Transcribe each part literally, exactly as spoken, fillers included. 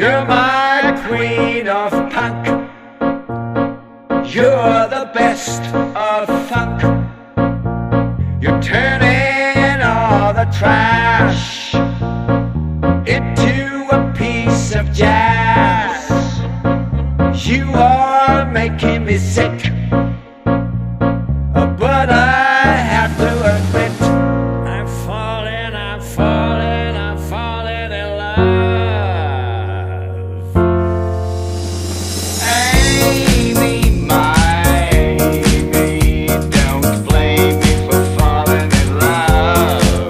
You're my queen of punk. You're the best of funk. You're turning all the trash into a piece of jazz. You are making me sick, but I have to admit I'm falling, I'm falling, I'm falling in love. Amy, my Amy, don't blame me for falling in love.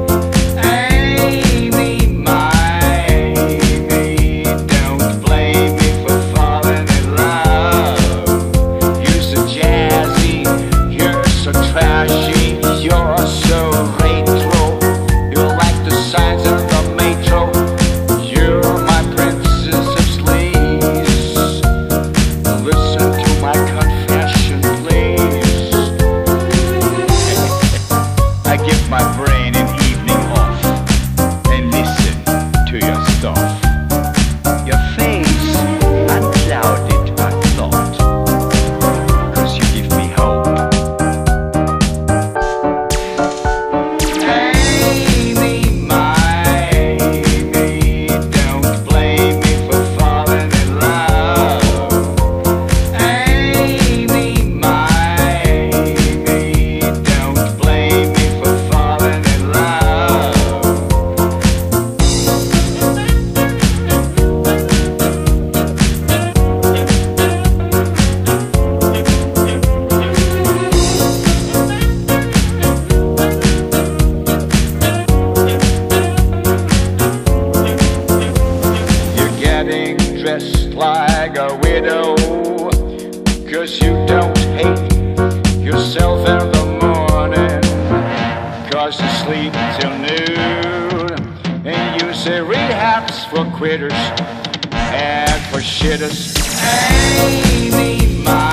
Amy, my Amy, don't blame me for falling in love. You're so jazzy, you're so trashy, you're so retro. You're like the signs of the metro. You're my princess of sleaze. Listen to my confession, please. I give my brain an evening off and listen to your stuff. Your face unclouded by thought, 'cause you give me hope. Amy, my Amy, don't blame me for falling in love. Amy, my Amy, don't blame me for falling in love. You're getting dressed like a widow, 'cause you don't hate yourself in the morning, 'cause you sleep till noon, and you say rehab's for quitters and for shitters. Amy, my